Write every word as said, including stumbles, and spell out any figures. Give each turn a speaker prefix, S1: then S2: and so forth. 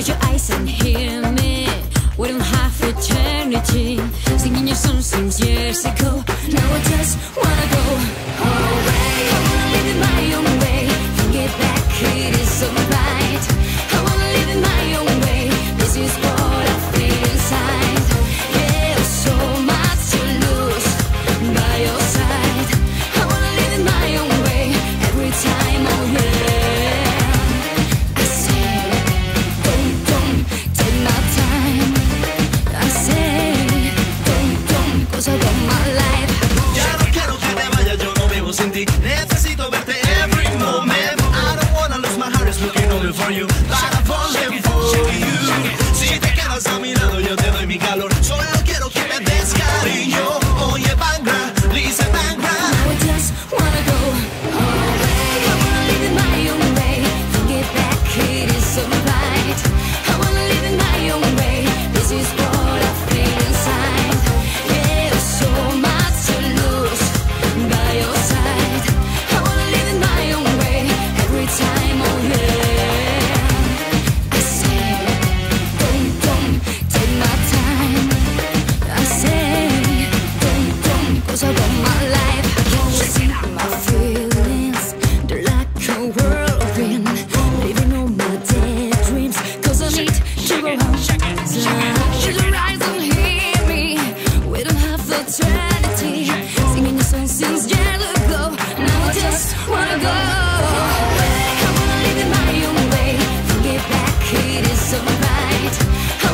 S1: Close your eyes and hear me. We don't have eternity. Singing your song since years ago. Now I just wanna go away. I wanna live in my own way. Can't get back, it is alright. I wanna live in my own way. This is what I feel inside. Yeah, so much to lose by your side. I wanna live in my own way every time. Oh yeah, I say don't, don't take my time. I say don't, don't, 'cause I want my life.
S2: Ya no quiero que te vayas, yo no vivo sin ti. Necesito verte every moment. I don't wanna lose my heart, it's looking only for you. But I'm falling for you. Si te quedas a mi lado, yo te doy mi calor. Solo quiero que me des cariño. Oye, Bangra, listen, Bangra.
S1: Now I just wanna go away. I wanna live in my own way. Can't get back, it is alright. I wanna live in my own way. This is what I feel inside. Yeah, so much to lose by your side. I wanna live in my own way every time. Oh yeah, I say don't, don't take my time. I say don't, don't, 'cause I want my life. I can't see my feelings. They're like a whirlwind, living on my daydreams. 'Cause I need to go home. Close your eyes and hear me. We don't have the eternity. Singing your song since years ago. Now I just wanna go away. I wanna live in my own way. Can't get back, it is alright. I